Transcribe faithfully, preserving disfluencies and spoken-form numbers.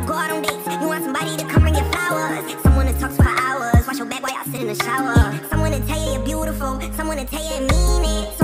go out on dates. You want somebody to come bring you flowers. Someone to talk to for hours. Wash your back while y'all sit in the shower. Someone to tell you you're beautiful. Someone to tell you you mean it.